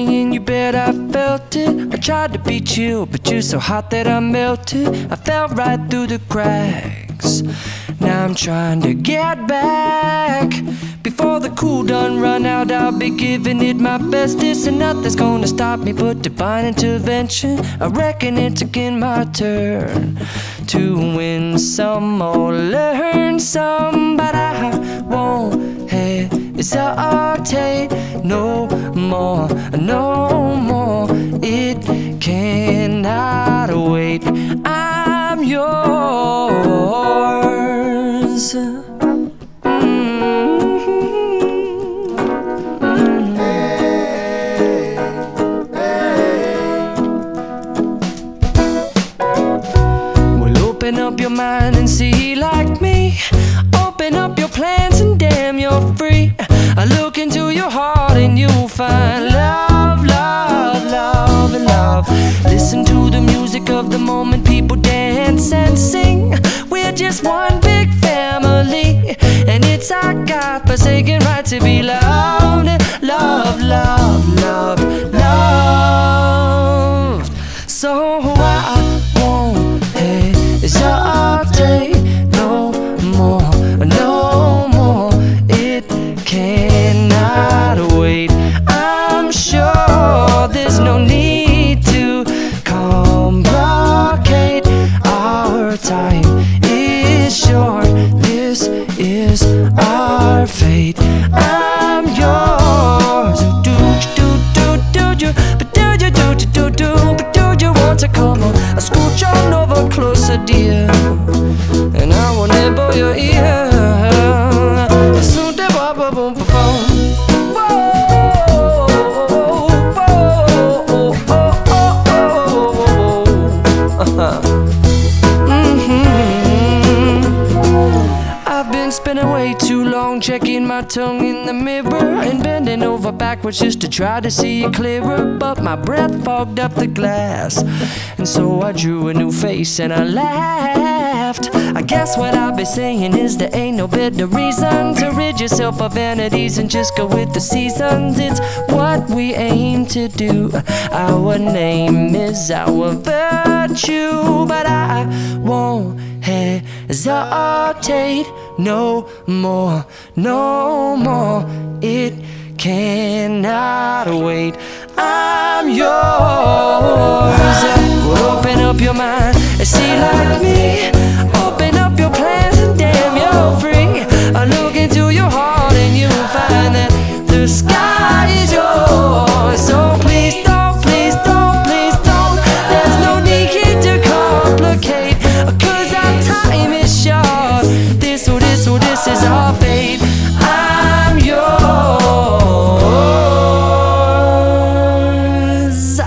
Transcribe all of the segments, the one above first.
me in your bed, I felt it. I tried to be chill, but you're so hot that I melted. I fell right through the cracks. Now I'm trying to get back. Before the cool done run out, I'll be giving it my bestest, and nothing's gonna stop me but divine intervention. I reckon it's again my turn to win some or learn some, but I won't hesitate no more, no more. It cannot wait. I'm yours. Open up your mind and see like me. Open up your plans and damn, you're free. I look into your heart and you'll find love, love, love, and love. Listen to the music of the moment, people dance and sing. We're just one big family, and it's our God-forsaken right to be loved. Love, love, love, love. So I won't hesitate no more, no more. It cannot wait. I'm sure there's no need to complicate. Our time is short. This is our fate. I'm yours. Do you, but do you, but do you want to come on? I scooch on over closer, dear, and I will nibble your ear. I've been spending way too long checking my tongue in the mirror and bending over backwards just to try to see it clearer, but my breath fogged up the glass, and so I drew a new face and I laughed. I guess what I'll be saying is there ain't no better reason to rid yourself of vanities and just go with the seasons. It's what we aim to do. Our name is our virtue, but I won't hesitate no more, no more. It cannot wait. I'm yours. Well, open up your mind and see like me. Open up your plans and damn, you're free. I look into your heart and you'll find that the sky is yours. So please don't, please don't, please don't. There's no need here to complicate, 'cause our time is short. This is our fate. I'm yours.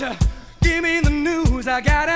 Give me the news, I gotta